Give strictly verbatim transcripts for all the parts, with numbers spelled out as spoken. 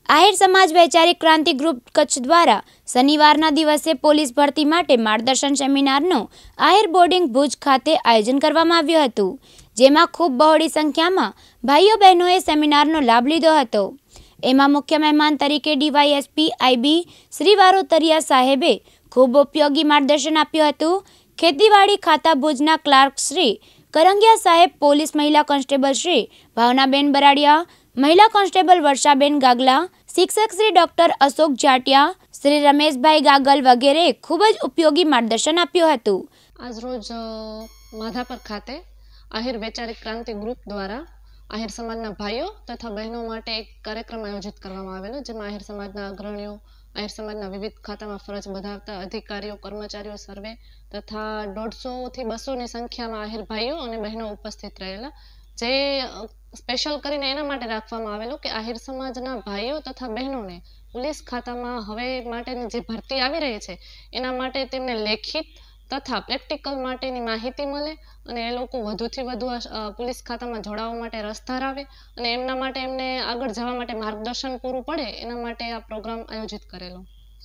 આહિર સમાજ વૈચારિક ક્રાંતિ ગ્રુપ કચ્છ દ્વારા શનિવારના દિવસે પોલીસ ભરતી માટે માર્ગદર્શન સેમિનારનું આહિર બોર્ડિંગ ભુજ ખાતે આયોજન કરવામાં આવ્યું હતું, જેમાં ખૂબ બહોળી સંખ્યામાં ભાઈઓ બહેનોએ સેમિનારનો લાભ લીધો હતો। એમાં મુખ્ય મહેમાન તરીકે ડીવાયએસપી આઈબી શ્રી વારોતરિયા સાહેબે ખૂબ ઉપયોગી માર્ગદર્શન આપ્યું હતું। ખેતીવાડી ખાતા ભુજના ક્લાર્ક શ્રી કરંગિયા સાહેબ, પોલીસ મહિલા કોન્સ્ટેબલ શ્રી ભાવનાબેન બરાડિયા, મહિલા કોન્સ્ટેબલ વર્ષાબેન ગાગલા, શિક્ષક શ્રી ડોક્ટર અશોક જાટિયા, શ્રી રમેશભાઈ ગાગલ વગેરે ખૂબ જ ઉપયોગી માર્ગદર્શન આપ્યું હતું। આજ રોજ માધાપર ખાતે આહિર વૈચારિક ક્રાંતિ ગ્રુપ દ્વારા આહિર સમાજના ભાઈઓ તથા બહેનો માટે એક કાર્યક્રમ આયોજિત કરવામાં આવેલો, જેમાં આહિર સમાજના અગ્રણીઓ, આહિર સમાજના વિવિધ ખાતામાં ફરજ બજાવતા અધિકારીઓ, કર્મચારીઓ સર્વે તથા દોઢસોથી બસોની સંખ્યામાં આહિર ભાઈઓ અને બહેનો ઉપસ્થિત રહેલા। જે સ્પેશિયલ કરીને એના માટે રાખવામાં આવેલું કે આહિર સમાજના ભાઈઓ તથા બહેનોને પોલીસ ખાતામાં હવે માટેની જે ભરતી આવી રહી છે એના માટે તેમને લેખિત તથા પ્રેક્ટિકલ માટેની માહિતી મળે અને એ લોકો વધુથી વધુ પોલીસ ખાતામાં જોડાવા માટે રસ ધરાવે અને એમના માટે એમને આગળ જવા માટે માર્ગદર્શન પૂરું પડે, એના માટે આ પ્રોગ્રામ આયોજિત કરેલો।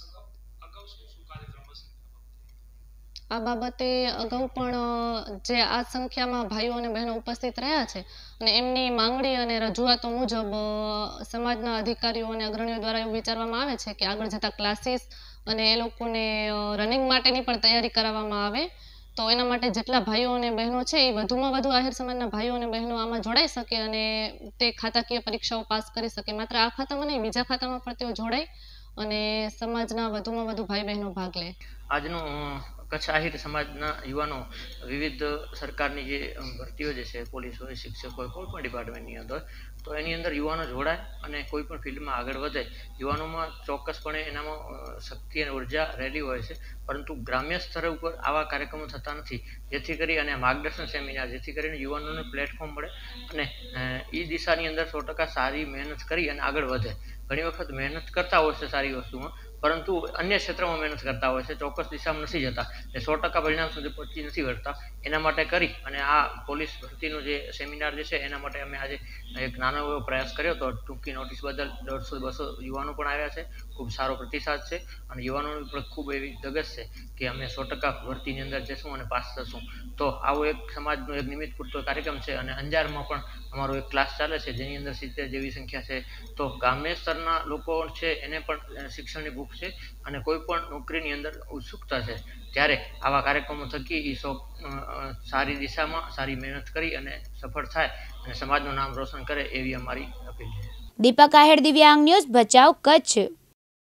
આ બાબતે અગાઉ પણ જે આ સંખ્યામાં ભાઈઓ અને બહેનો ઉપસ્થિત રહ્યા છે અને એમની માંગણી અને રજૂઆતો મુજબ સમાજના અધિકારીઓ અને અગ્રણીઓ દ્વારા એવું વિચારવામાં આવે છે કે આગળ જતા ક્લાસીસ અને એ લોકોને રનિંગ માટેની પણ તૈયારી કરાવવામાં આવે, તો એના માટે જેટલા ભાઈઓ અને બહેનો છે એ વધુમાં વધુ આહિર સમાજના ભાઈઓ અને બહેનો આમાં જોડાઈ શકે અને તે ખાતાકીય પરીક્ષાઓ પાસ કરી શકે। માત્ર આ ખાતામાં નહીં, બીજા ખાતામાં પણ તેઓ જોડાય અને સમાજના વધુમાં વધુ ભાઈ બહેનો ભાગ લે। આજનું કચ્છ આહિર સમાજના યુવાનો વિવિધ સરકારની જે ભરતીઓ જે છે, પોલીસ હોય, શિક્ષક હોય, કોઈ પણ ડિપાર્ટમેન્ટની અંદર, તો એની અંદર યુવાનો જોડાય અને કોઈ પણ ફિલ્ડમાં આગળ વધે। યુવાનોમાં ચોક્કસપણે એનામાં શક્તિ અને ઉર્જા રહેલી હોય છે, પરંતુ ગ્રામ્ય સ્તર ઉપર આવા કાર્યક્રમો થતા નથી, જેથી કરી અને માર્ગદર્શન સેમિનાર જેથી કરીને યુવાનોને પ્લેટફોર્મ મળે અને એ દિશાની અંદર સો ટકા સારી મહેનત કરી અને આગળ વધે। ઘણી વખત મહેનત કરતા હોય છે સારી વસ્તુમાં, પરંતુ અન્ય ક્ષેત્રમાં મહેનત કરતા હોય છે, ચોક્કસ દિશામાં નથી જતા, એ સો ટકા પરિણામ સુધી પહોંચી નથી વળતા। એના માટે કરી અને આ પોલીસ ભરતીનું જે સેમિનાર જે છે એના માટે અમે આજે એક નાનો એવો પ્રયાસ કર્યો હતો। ટૂંકી નોટિસ બદલ દોઢસો બસો યુવાનો પણ આવ્યા છે, ખૂબ સારો પ્રતિસાદ છે અને યુવાનોની પણ ખૂબ એવી ધગશ છે કે અમે સો ટકા ભરતીની અંદર જશું અને પાસ થશું। તો આવો એક સમાજનો એક નિમિત્ત પૂરતો કાર્યક્રમ છે અને અંજારમાં પણ અમારો એક ક્લાસ ચાલે છે, જેની અંદર સિત્તેર જેવી સંખ્યા છે। તો ગ્રામ્ય સ્તરના લોકો છે એને પણ શિક્ષણની ભૂખ છે અને કોઈ પણ નોકરીની અંદર ઉત્સુકતા છે, ત્યારે આવા કાર્યક્રમો થકી એ સૌ સારી દિશામાં સારી મહેનત કરી અને સફળ થાય અને સમાજનું નામ રોશન કરે એવી અમારી અપીલ છે। દીપક આહિર, દિવ્યાંગ ન્યૂઝ, ભચાઉ, કચ્છ।